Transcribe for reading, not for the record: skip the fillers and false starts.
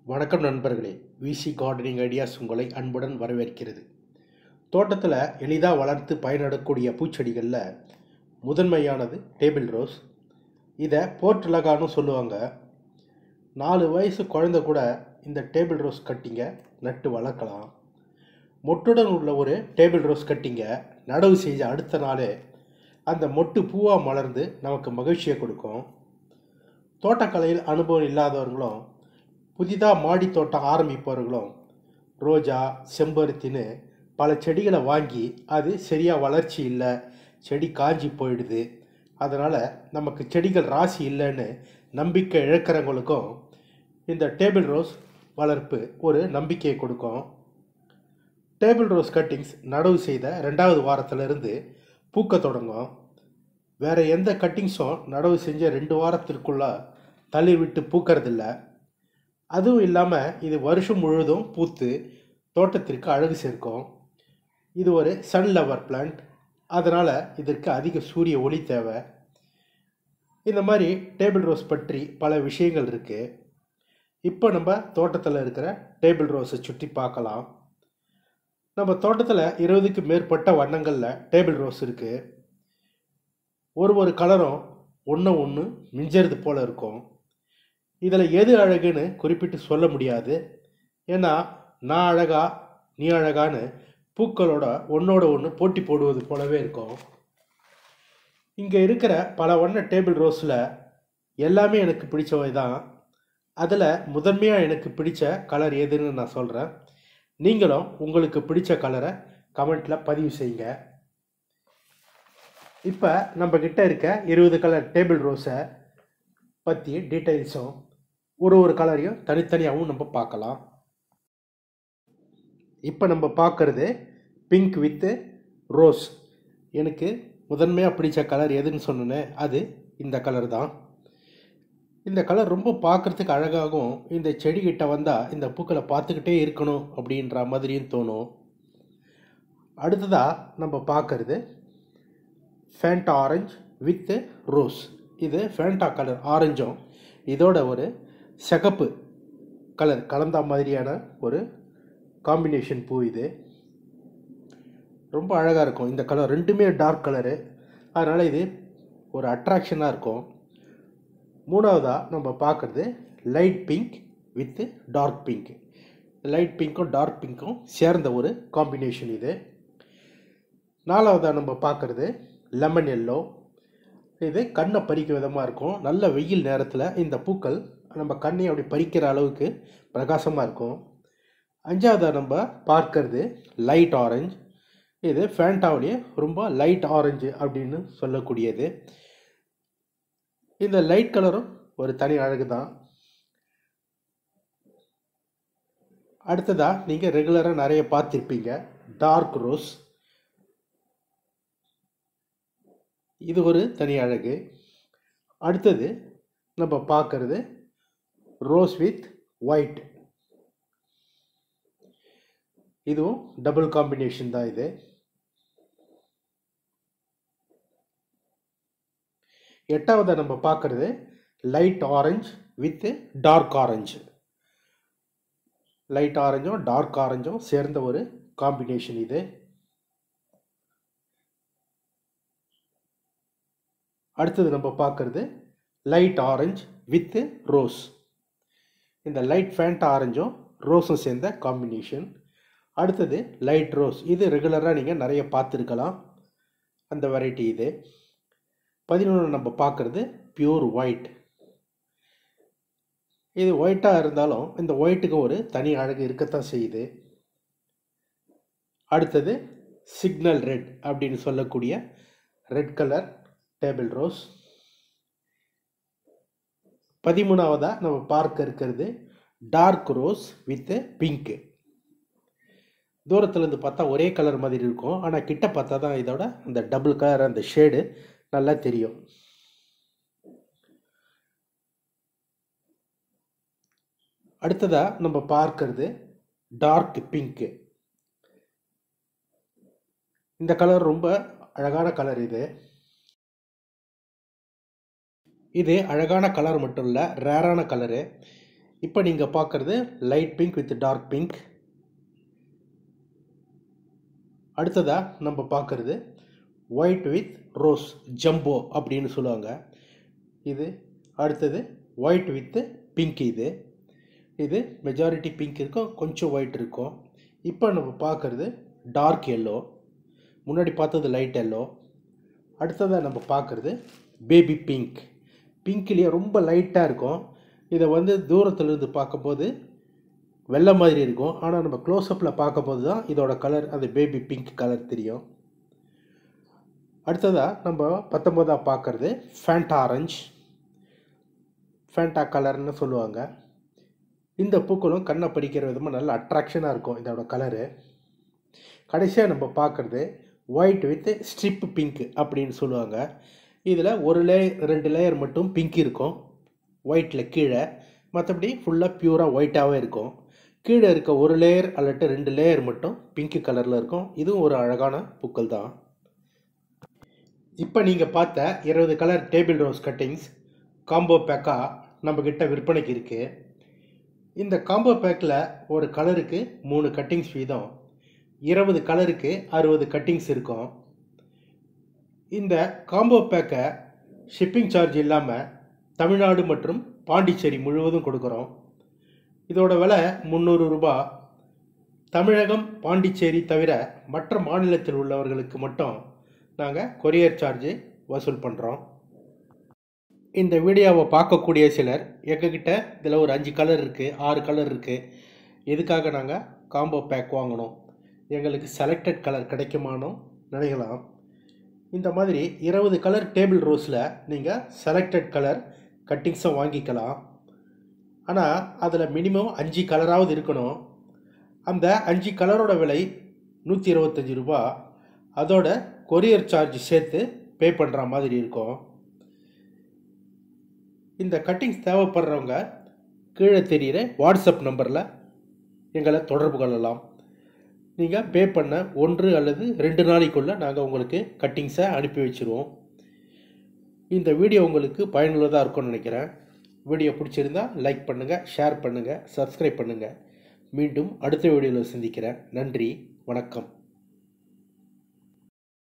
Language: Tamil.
வணக்கம் நண்பர்களே. விசி கார்டனிங் ஐடியாஸ் உங்களை அன்புடன் வரவேற்கிறது. தோட்டத்தில் எளிதாக வளர்த்து பயனடக்கூடிய பூச்செடிகளில் முதன்மையானது டேபிள் ரோஸ். இதை போர்ட்டுலகான்னு சொல்லுவாங்க. 4 வயசு குழந்தை கூட இந்த டேபிள் ரோஸ் கட்டிங்க நட்டு வளர்க்கலாம். மொட்டுடன் உள்ள ஒரு டேபிள் ரோஸ் கட்டிங்க நடவு செஞ்ச அடுத்த நாளே அந்த மொட்டு பூவாக மலர்ந்து நமக்கு மகிழ்ச்சியை கொடுக்கும். தோட்டக்கலையில் அனுபவம் இல்லாதவர்களும் புதிதாக மாடி தோட்டம் ஆரம்பிப்பவர்களும் ரோஜா, செம்பருத்தின்னு பல செடிகளை வாங்கி அது சரியாக வளர்ச்சி இல்லை, செடி காஞ்சி போயிடுது, அதனால் நமக்கு செடிகள் ராசி இல்லைன்னு நம்பிக்கை இழக்கிறவங்களுக்கும் இந்த டேபிள் ரோஸ் வளர்ப்பு ஒரு நம்பிக்கையை கொடுக்கும். டேபிள் ரோஸ் கட்டிங்ஸ் நடவு செய்த 2வது வாரத்திலிருந்து பூக்க தொடங்கும். வேறு எந்த கட்டிங்ஸும் நடவு செஞ்ச 2 வாரத்திற்குள்ளே தள்ளி விட்டு பூக்கிறதில்ல. அதுவும் இல்லாமல் இது வருஷம் முழுவதும் பூத்து தோட்டத்திற்கு அழகு சேர்க்கும். இது ஒரு சன் லவர் பிளான்ட், அதனால் இதற்கு அதிக சூரிய ஒளி தேவை. இந்த மாதிரி டேபிள் ரோஸ் பற்றி பல விஷயங்கள் இருக்குது. இப்போ நம்ம தோட்டத்தில் இருக்கிற டேபிள் ரோஸை சுற்றி பார்க்கலாம். நம்ம தோட்டத்தில் 20க்கு மேற்பட்ட வண்ணங்களில் டேபிள் ரோஸ் இருக்குது. ஒரு கலரும் ஒன்று மிஞ்சறது போல் இருக்கும். இதில் எது அழகுன்னு குறிப்பிட்டு சொல்ல முடியாது. ஏன்னா நான் அழகா நீ அழகான்னு பூக்களோட ஒன்று போட்டி போடுவது போலவே இருக்கும். இங்கே இருக்கிற பல வண்ண டேபிள் ரோஸில் எல்லாமே எனக்கு பிடிச்சவை தான். அதில் முதன்மையாக எனக்கு பிடிச்ச கலர் எதுன்னு நான் சொல்கிறேன். நீங்களும் உங்களுக்கு பிடிச்ச கலரை கமெண்ட்டில் பதிவு செய்யுங்க. இப்போ நம்மக்கிட்ட இருக்க 20 கலர் டேபிள் ரோஸை பற்றி டீட்டெயில்ஸும் ஒரு கலரையும் தனித்தனியாகவும் நம்ம பார்க்கலாம். இப்போ நம்ம பார்க்குறது பிங்க் வித்து ரோஸ். எனக்கு முதன்மையாக பிடிச்ச கலர் எதுன்னு சொன்னேன், அது இந்த கலர் தான். இந்த கலர் ரொம்ப பார்க்குறதுக்கு அழகாகவும், இந்த செடிகிட்ட வந்தால் இந்த பூக்களை பார்த்துக்கிட்டே இருக்கணும் அப்படின்ற மாதிரியும் தோணும். அடுத்ததாக நம்ம பார்க்குறது ஃபேண்டா ஆரஞ்சு வித்து ரோஸ். இது ஃபேண்டா கலர் ஆரஞ்சும் இதோட ஒரு சிகப்பு கலர் கலந்த மாதிரியான ஒரு காம்பினேஷன் பூ. இது ரொம்ப அழகாக இருக்கும். இந்த கலர் ரெண்டுமே டார்க் கலரு, அதனால் இது ஒரு அட்ராக்ஷனாக இருக்கும். 3வதாக நம்ம பார்க்குறது light pink with dark pink. Light பிங்க்கும் டார்க் பிங்க்கும் சேர்ந்த ஒரு காம்பினேஷன் இது. 4வதாக நம்ம பார்க்குறது லெமன் எல்லோ. இது கண்ணை பறிக்க விதமாக இருக்கும். நல்ல வெயில் நேரத்தில் இந்த பூக்கள் நம்ம கண்ணை அப்படி பறிக்கிற அளவுக்கு பிரகாசமாக இருக்கும். 5வதாக நம்ம பார்க்கறது லைட் ஆரஞ்சு. இது ஃபேண்டாவுடைய ரொம்ப லைட் ஆரஞ்சு அப்படின்னு சொல்லக்கூடியது. இந்த லைட் கலரும் ஒரு தனி அழகு தான். அடுத்ததாக நீங்கள் ரெகுலராக நிறைய பார்த்துருப்பீங்க டார்க் ரோஸ். இது ஒரு தனி அழகு. அடுத்தது நம்ம பார்க்கறது ரோஸ் வித் ஒயிட். இதுவும் டபுள் காம்பினேஷன் தான். இது 8வதாக நம்ம பார்க்கறது light orange with dark orange. Light ஆரஞ்சும் டார்க் ஆரஞ்சும் சேர்ந்த ஒரு காம்பினேஷன் இது. அடுத்தது நம்ம பார்க்கறது லைட் ஆரஞ்சு வித் ரோஸ். இந்த லைட் ஃபேண்டா ஆரஞ்சும் ரோஸும் சேர்ந்த காம்பினேஷன். அடுத்தது லைட் ரோஸ். இது ரெகுலராக நீங்கள் நிறைய பார்த்துருக்கலாம், அந்த வெரைட்டி இது. 11 நம்ம பார்க்குறது பியூர் ஒயிட். இது ஒயிட்டாக இருந்தாலும் இந்த ஒயிட்டுக்கு ஒரு தனி அழகு இருக்கத்தான் செய்யுது. அடுத்தது சிக்னல் ரெட் அப்படின்னு சொல்லக்கூடிய ரெட் கலர் டேபிள் ரோஸ். 13வதாக நம்ம பார்க்க இருக்கிறது டார்க் ரோஸ் வித் பிங்க். தூரத்துலேருந்து பார்த்தா ஒரே கலர் மாதிரி இருக்கும், ஆனால் கிட்ட பார்த்தா தான் இதோட அந்த டபுள் கலர் அந்த ஷேடு நல்லா தெரியும். அடுத்ததாக நம்ம பார்க்கறது டார்க் பிங்க். இந்த கலர் ரொம்ப அழகான கலர். இது அழகான கலர் மட்டும் இல்லை, ரேரான கலரு. இப்போ நீங்கள் பார்க்குறது light pink with dark pink. அடுத்ததாக நம்ம பார்க்குறது ஒயிட் வித் ரோஸ் ஜம்போ அப்படின்னு சொல்லுவாங்க. இது அடுத்தது ஒயிட் வித் பிங்க். இது மெஜாரிட்டி பிங்க் இருக்கும், கொஞ்சம் ஒயிட் இருக்கும். இப்போ நம்ம பார்க்குறது டார்க் எல்லோ. முன்னாடி பார்த்தது லைட் எல்லோ. அடுத்ததாக நம்ம பார்க்குறது பேபி பிங்க். பிங்க்லேயே ரொம்ப லைட்டாக இருக்கும். இதை தூரத்துலேருந்து பார்க்கும்போது வெள்ளை மாதிரி இருக்கும். ஆனால் நம்ம க்ளோஸ்அப்பில் பார்க்கும்போது தான் இதோட கலர் அந்த பேபி பிங்க் கலர் தெரியும். அடுத்ததாக நம்ம 19ஆக பார்க்குறது ஃபேண்டா ஆரஞ்ச். ஃபேண்டா கலர்னு சொல்லுவாங்க. இந்த பூக்களும் கண்ணை பறிக்கிற விதமாக நல்ல அட்ராக்ஷனாக இருக்கும் இதோட கலரு. கடைசியாக நம்ம பார்க்குறது ஒயிட் வித் ஸ்ட்ரிப் பிங்க் அப்படின்னு சொல்லுவாங்க. இதில் ஒரு லேயர் 2 லேயர் மட்டும் பிங்க் இருக்கும் ஒயிட்டில் கீழே. மற்றபடி ஃபுல்லாக பியூராக ஒயிட்டாகவே இருக்கும். கீழே இருக்க ஒரு லேயர் அல்லட்டு 2 லேயர் மட்டும் பிங்க் கலரில் இருக்கும். இதுவும் ஒரு அழகான பூக்கள் தான். இப்போ நீங்கள் பார்த்த 20 colour table rose cuttings combo பேக்காக நம்மக்கிட்ட விற்பனைக்கு இருக்குது. இந்த காம்போ பேக்கில் ஒரு கலருக்கு 3 கட்டிங்ஸ் வீதம் 20 கலருக்கு 60 கட்டிங்ஸ் இருக்கும். இந்த காம்போ பேக்கை ஷிப்பிங் சார்ஜ் இல்லாமல் தமிழ்நாடு மற்றும் பாண்டிச்சேரி முழுவதும் கொடுக்குறோம். இதோட விலை 300 ரூபாய். தமிழகம் பாண்டிச்சேரி தவிர மற்ற மாநிலத்தில் உள்ளவர்களுக்கு மட்டும் நாங்கள் கொரியர் சார்ஜ் வசூல் பண்ணுறோம். இந்த வீடியோவை பார்க்கக்கூடிய சிலர் எங்ககிட்ட இதில் ஒரு 5 கலர் இருக்குது, 6 கலர் இருக்குது, எதுக்காக நாங்கள் காம்போ பேக் வாங்கணும், எங்களுக்கு செலக்டட் கலர் கிடைக்குமானோ நினைக்கலாம். இந்த மாதிரி 20 கலர் டேபிள் ரோஸில் நீங்கள் செலக்டட் கலர் கட்டிங்ஸும் வாங்கிக்கலாம். ஆனால் அதில் மினிமம் 5 கலராவது இருக்கணும். அந்த 5 கலரோட விலை 125 ரூபா. அதோட கொரியர் சார்ஜ் சேர்த்து பே பண்ணுற மாதிரி இருக்கும். இந்த கட்டிங்ஸ் தேவைப்படுறவங்க கீழே தெரிகிற வாட்ஸ்அப் நம்பரில் எங்களை தொடர்பு கொள்ளலாம். நீங்கள் பே பண்ண 1 அல்லது 2 நாளைக்குள்ளே நாங்கள் உங்களுக்கு கட்டிங்ஸை அனுப்பி வச்சுருவோம். இந்த வீடியோ உங்களுக்கு பயனுள்ளதாக இருக்கும்னு நினைக்கிறேன். வீடியோ பிடிச்சிருந்தால் லைக் பண்ணுங்கள், ஷேர் பண்ணுங்கள், சப்ஸ்கிரைப் பண்ணுங்கள். மீண்டும் அடுத்த வீடியோவில் சந்திக்கிறேன். நன்றி, வணக்கம்.